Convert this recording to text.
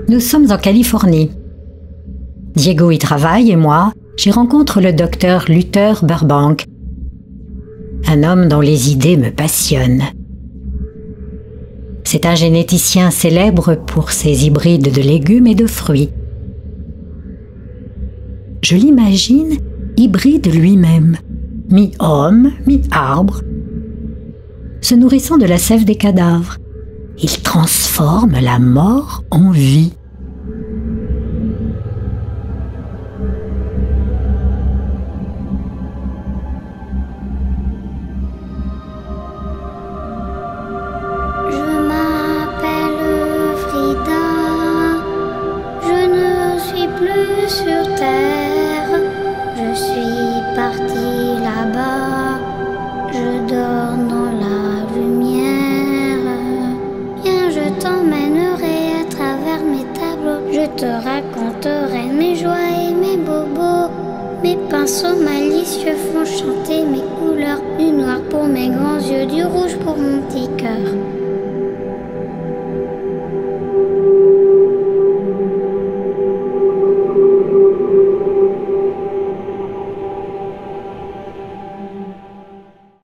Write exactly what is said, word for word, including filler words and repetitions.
Nous sommes en Californie. Diego y travaille et moi, j'y rencontre le docteur Luther Burbank, un homme dont les idées me passionnent. C'est un généticien célèbre pour ses hybrides de légumes et de fruits. Je l'imagine hybride lui-même, mi-homme, mi-arbre, se nourrissant de la sève des cadavres. Il transforme la mort en vie. Sur terre, je suis partie là-bas, je dors dans la lumière. Viens, je t'emmènerai à travers mes tableaux, je te raconterai mes joies et mes bobos. Mes pinceaux malicieux font chanter mes couleurs, du noir pour mes grands yeux, du rouge pour mon petit cœur.